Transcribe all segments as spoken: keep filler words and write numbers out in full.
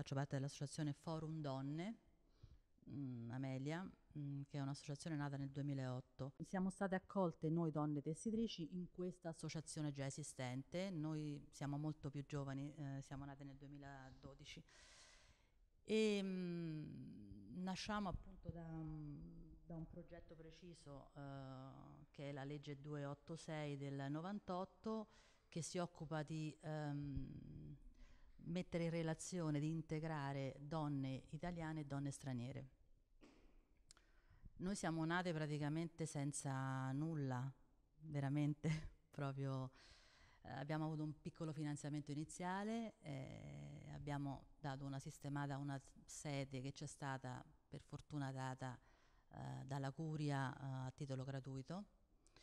faccio parte dell'associazione Forum Donne, mh, Amelia, mh, che è un'associazione nata nel duemilaotto. Siamo state accolte noi donne tessitrici in questa associazione già esistente. Noi siamo molto più giovani, eh, siamo nate nel duemiladodici. E mh, nasciamo appunto da, da un progetto preciso, eh, che è la legge duecentottantasei del novantotto, che si occupa di ehm, mettere in relazione, di integrare donne italiane e donne straniere. Noi siamo nate praticamente senza nulla, veramente, proprio eh, abbiamo avuto un piccolo finanziamento iniziale, eh, abbiamo dato una sistemata a una sede che ci è stata per fortuna data eh, dalla Curia eh, a titolo gratuito.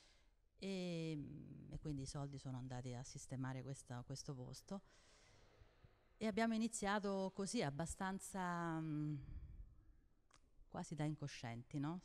E, e quindi i soldi sono andati a sistemare questa, questo posto e abbiamo iniziato così abbastanza mh, quasi da incoscienti, no?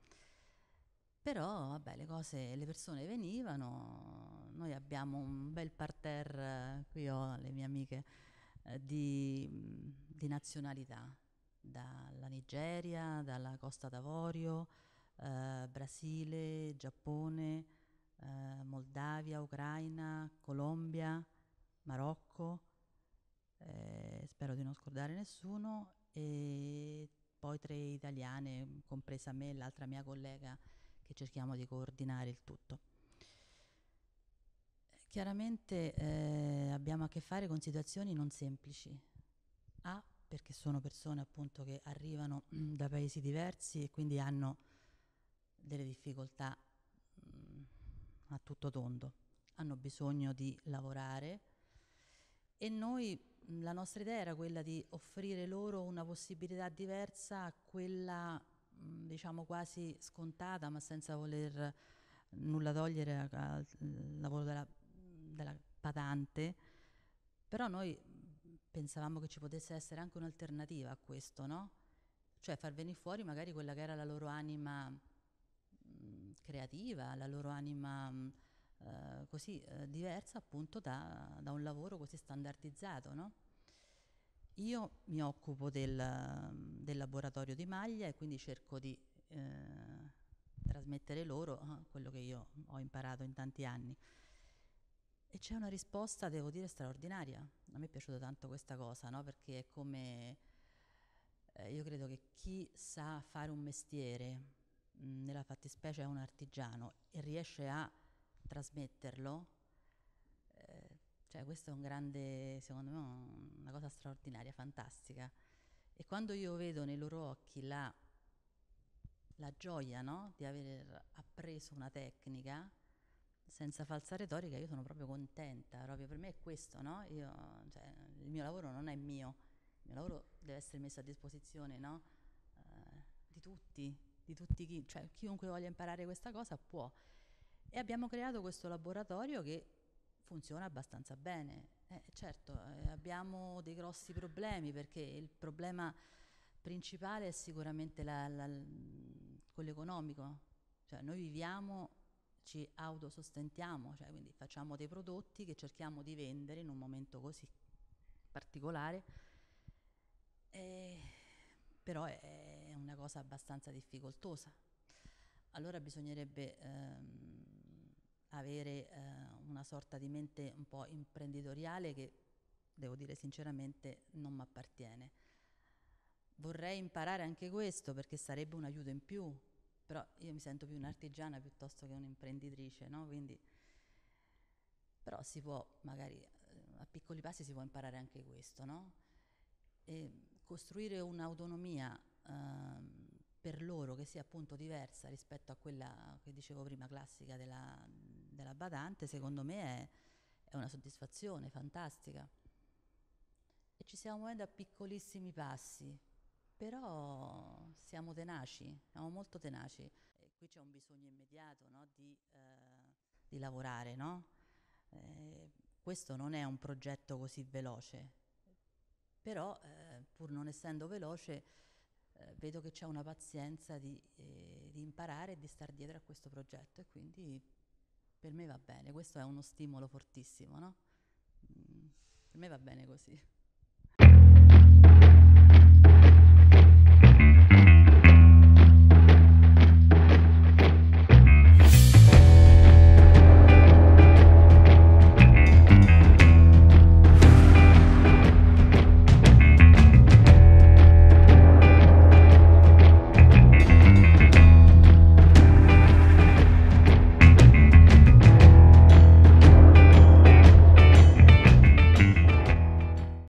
Però vabbè, le cose, le persone venivano, noi abbiamo un bel parterre, qui ho le mie amiche, eh, di, di nazionalità, dalla Nigeria, dalla Costa d'Avorio, eh, Brasile, Giappone, eh, Moldavia, Ucraina, Colombia, Marocco, eh, spero di non scordare nessuno, e poi tre italiane, compresa me e l'altra mia collega, che cerchiamo di coordinare il tutto. Chiaramente eh, abbiamo a che fare con situazioni non semplici. A, perché sono persone appunto che arrivano mm, da paesi diversi e quindi hanno delle difficoltà mh, a tutto tondo, hanno bisogno di lavorare e noi, mh, la nostra idea era quella di offrire loro una possibilità diversa a quella, mh, diciamo quasi scontata, ma senza voler nulla togliere a- al lavoro della, della patante, però noi pensavamo che ci potesse essere anche un'alternativa a questo, no? Cioè far venire fuori magari quella che era la loro anima mh, creativa, la loro anima mh, eh, così eh, diversa appunto da, da un lavoro così standardizzato, no? Io mi occupo del, del laboratorio di maglia e quindi cerco di eh, trasmettere loro eh, quello che io ho imparato in tanti anni. E c'è una risposta, devo dire, straordinaria. A me è piaciuta tanto questa cosa, no? Perché è come, eh, io credo che chi sa fare un mestiere, mh, nella fattispecie è un artigiano, e riesce a trasmetterlo, eh, cioè questo è un grande, secondo me, un- una cosa straordinaria, fantastica. E quando io vedo nei loro occhi la, la gioia, no? Di aver appreso una tecnica, senza falsa retorica, io sono proprio contenta, proprio per me è questo, no? Io, cioè, il mio lavoro non è mio, il mio lavoro deve essere messo a disposizione, no? Eh, di tutti, di tutti chi, cioè chiunque voglia imparare questa cosa può. E abbiamo creato questo laboratorio che funziona abbastanza bene. Eh, certo, eh, abbiamo dei grossi problemi perché il problema principale è sicuramente la- la- quello economico, cioè noi viviamo, ci autosostentiamo, cioè quindi facciamo dei prodotti che cerchiamo di vendere in un momento così particolare, eh, però è una cosa abbastanza difficoltosa. Allora bisognerebbe ehm, avere eh, una sorta di mente un po' imprenditoriale che, devo dire sinceramente, non mi appartiene. Vorrei imparare anche questo perché sarebbe un aiuto in più, però io mi sento più un'artigiana piuttosto che un'imprenditrice, no? Quindi, però si può, magari eh, a piccoli passi si può imparare anche questo, no? E costruire un'autonomia ehm, per loro che sia appunto diversa rispetto a quella che dicevo prima, classica della, della badante, secondo me è, è una soddisfazione fantastica. E ci stiamo muovendo a piccolissimi passi, però siamo tenaci, siamo molto tenaci. E qui c'è un bisogno immediato, no, di, eh, di lavorare, no? Eh, questo non è un progetto così veloce, però eh, pur non essendo veloce eh, vedo che c'è una pazienza di, eh, di imparare e di star dietro a questo progetto e quindi per me va bene, questo è uno stimolo fortissimo, no? Mm, per me va bene così.